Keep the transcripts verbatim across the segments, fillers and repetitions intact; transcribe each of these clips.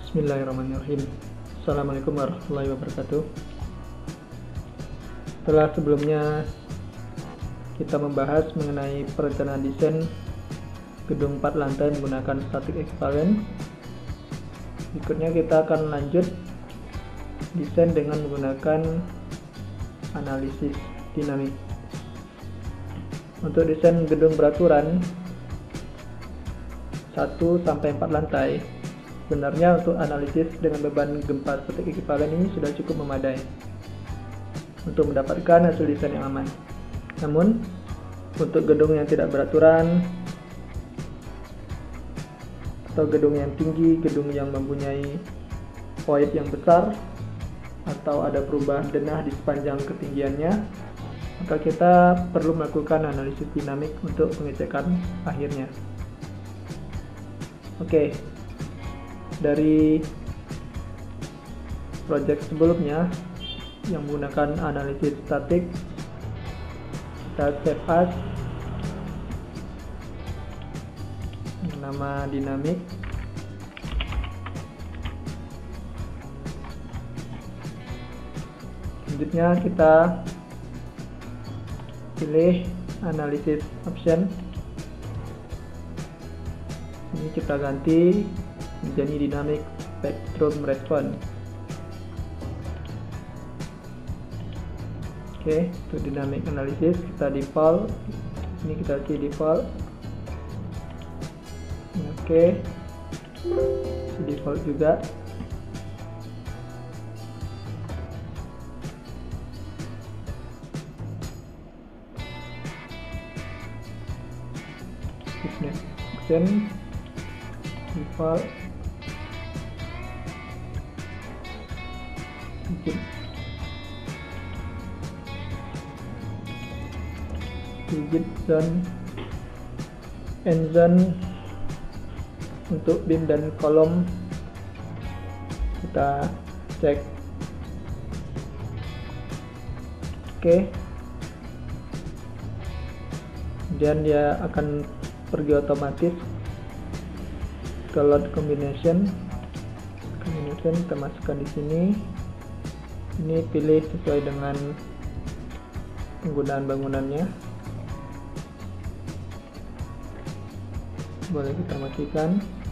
Bismillahirrahmanirrahim. Assalamualaikum warahmatullahi wabarakatuh. Setelah sebelumnya kita membahas mengenai perencanaan desain gedung empat lantai menggunakan static equivalent, berikutnya kita akan lanjut desain dengan menggunakan analisis dinamik. Untuk desain gedung beraturan satu sampai empat lantai, sebenarnya untuk analisis dengan beban gempa static equivalent ini sudah cukup memadai untuk mendapatkan hasil desain yang aman. Namun, untuk gedung yang tidak beraturan atau gedung yang tinggi, gedung yang mempunyai void yang besar, atau ada perubahan denah di sepanjang ketinggiannya, maka kita perlu melakukan analisis dinamik untuk pengecekan akhirnya. Oke, dari project sebelumnya yang menggunakan analisis statik, kita save as nama dinamik. Selanjutnya kita pilih analisis option. Ini kita ganti menjadi dynamic spectrum response. Oke, untuk dynamic analysis kita default. Ini kita kasih default. Oke, default juga. Business action default. Rigid zone end zone untuk beam dan kolom kita cek. Oke, kemudian dia akan pergi otomatis ke load combination. Combination kita masukkan di sini. Ini pilih sesuai dengan penggunaan bangunannya. Boleh kita matikan.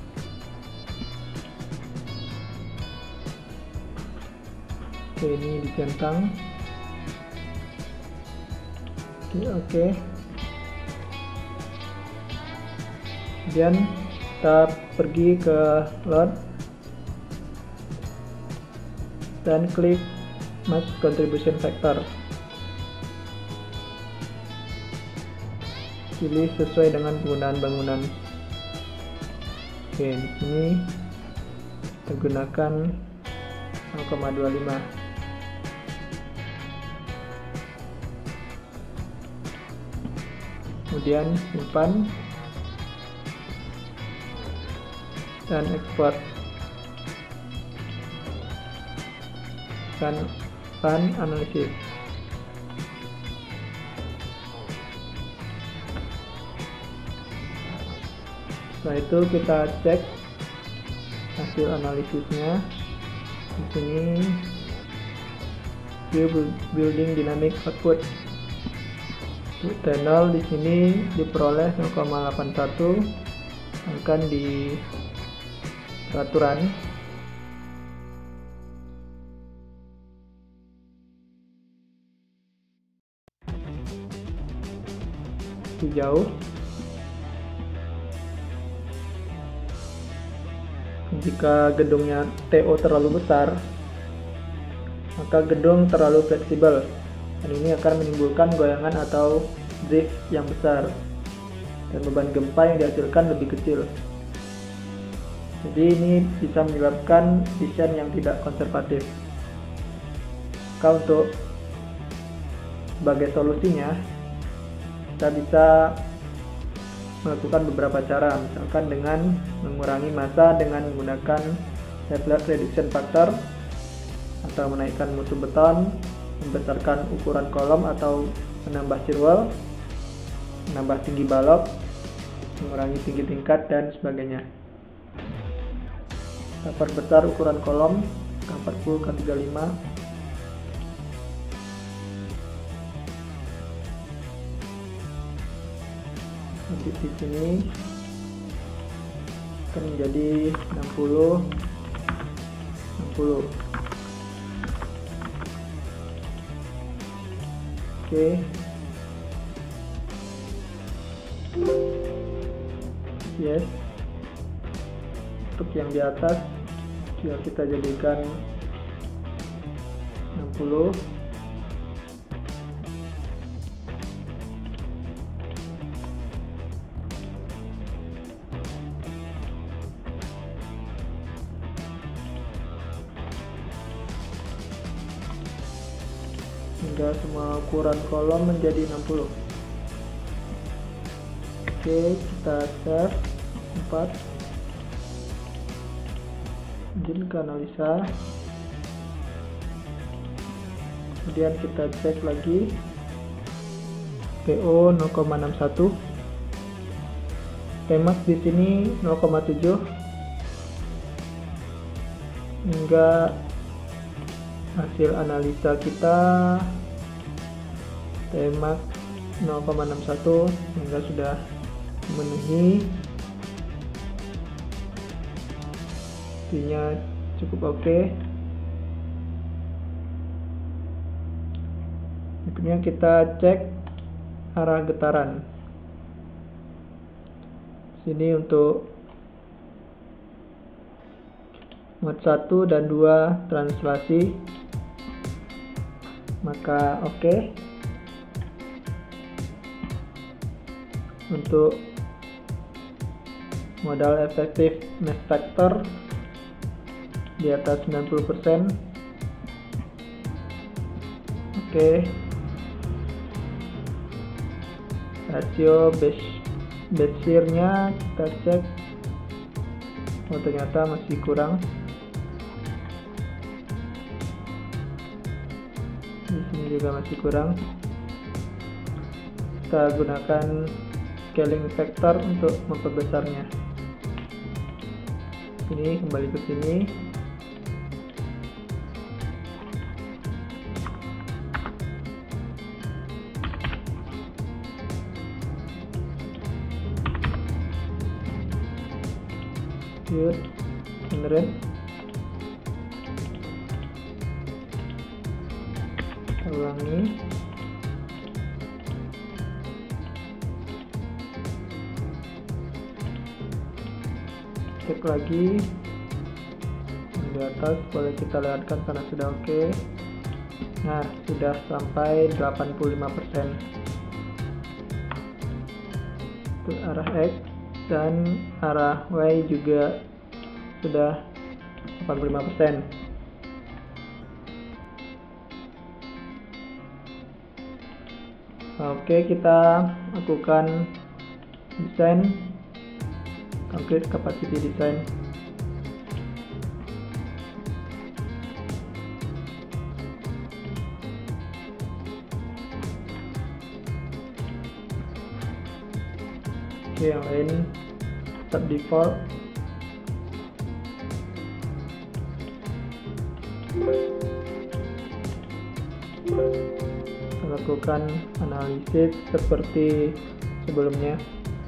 Oke, ini dicentang. Oke, oke. Kemudian kita pergi ke load dan klik mass contribution factor. Pilih sesuai dengan penggunaan bangunan. Oke, di sini kita gunakan nol koma dua lima. Kemudian simpan dan ekspor. Dan run analisis. Setelah itu kita cek hasil analisisnya. Di sini view building dynamic output. Tunnel di sini diperoleh nol koma delapan satu, akan di peraturan. Hijau. Jika gedungnya T O terlalu besar, maka gedung terlalu fleksibel, dan ini akan menimbulkan goyangan atau drift yang besar, dan beban gempa yang dihasilkan lebih kecil. Jadi ini bisa menyebabkan desain yang tidak konservatif. Maka untuk sebagai solusinya, kita bisa melakukan beberapa cara, misalkan dengan mengurangi massa dengan menggunakan Leffler reduction factor, atau menaikkan mutu beton, membesarkan ukuran kolom atau menambah shear wall, menambah tinggi balok, mengurangi tinggi tingkat, dan sebagainya. Kita perbesar ukuran kolom ke empat puluh kali tiga puluh lima. Nanti di sini akan menjadi enam puluh enam puluh. Oke. Yes. Untuk yang di atas biar kita jadikan enam puluh. Hingga semua ukuran kolom menjadi enam puluh. Oke, kita save empat. Lanjut ke analisa. Kemudian kita cek lagi P O nol koma enam satu. Tmax di sini nol koma tujuh. Hingga hasil analisa kita Tmax nol koma enam satu hingga sudah memenuhi, artinya cukup oke. Berikutnya kita cek arah getaran. Sini untuk mode satu dan dua translasi, maka oke. Okay. Untuk modal efektif mesh factor di atas sembilan puluh persen. Oke. Okay. Rasio Bézier-nya kita cek. Oh, ternyata masih kurang. Di sini juga masih kurang. Kita gunakan scaling factor untuk memperbesarnya. Ini kembali ke sini. Good. Generate. Ulangi. Cek lagi di atas, boleh kita lihatkan karena sudah oke. Okay. Nah, sudah sampai delapan puluh lima persen untuk arah X, dan arah Y juga sudah delapan puluh lima persen. Oke, kita lakukan desain. Complete capacity design. Oke, yang lain tetap default. Kita lakukan analisis seperti sebelumnya.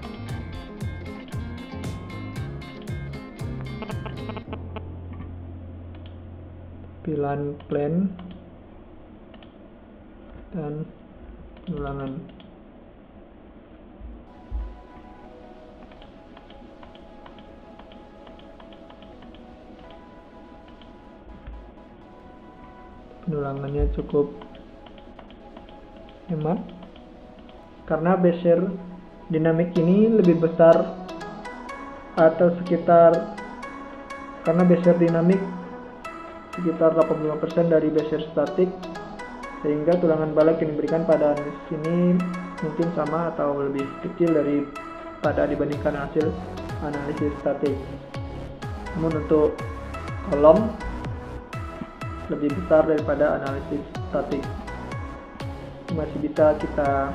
Tampilan plan dan penulangan. Penulangannya cukup hemat karena Bézier dinamik ini lebih besar atau sekitar, karena Bézier dinamik sekitar delapan puluh lima persen dari Bézier statik, sehingga tulangan balik yang diberikan pada analisis ini mungkin sama atau lebih kecil daripada dibandingkan hasil analisis statik. Namun untuk kolom lebih besar daripada analisis statik. Masih bisa kita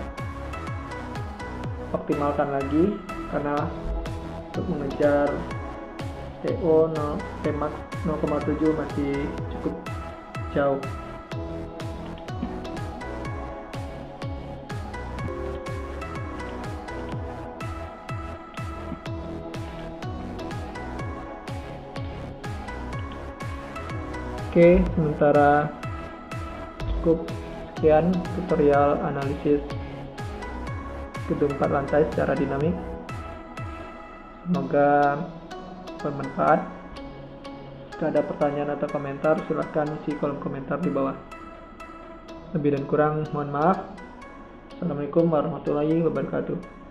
optimalkan lagi karena untuk mengejar T O nol, Tmax nol koma tujuh masih cukup jauh. Oke, sementara cukup sekian tutorial analisis gedung empat lantai secara dinamik. Semoga bermanfaat. Jika ada pertanyaan atau komentar, silahkan isi kolom komentar di bawah. Lebih dan kurang mohon maaf. Assalamualaikum warahmatullahi wabarakatuh.